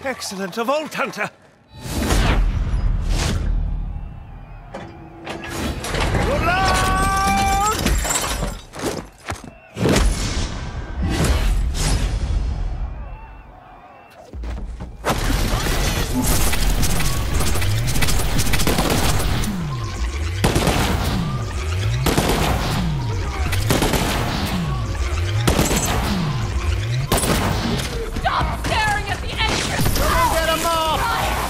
Excellent, a Vault Hunter! Good luck! Stop staring at the entrance! Get him off!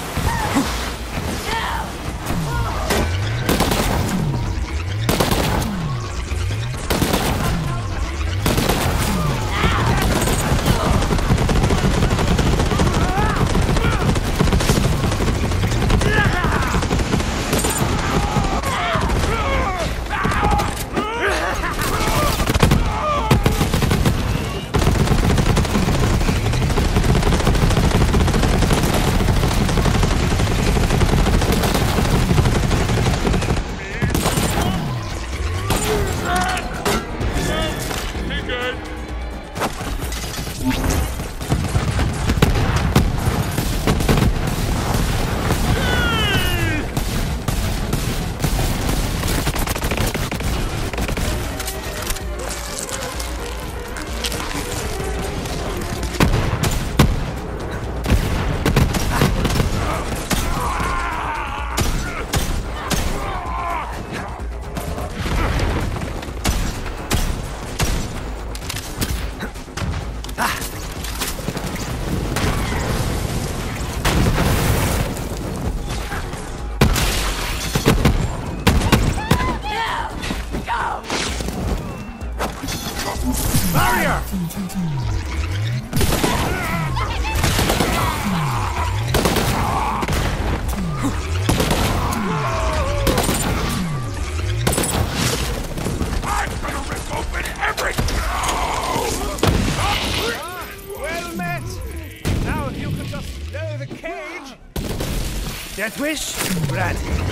Barrier! I'm gonna rip open everything! Well met! Now if you could just lower the cage. Death wish? Granted.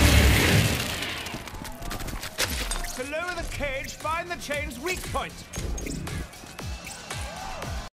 To lower the cage, find the chain's weak point.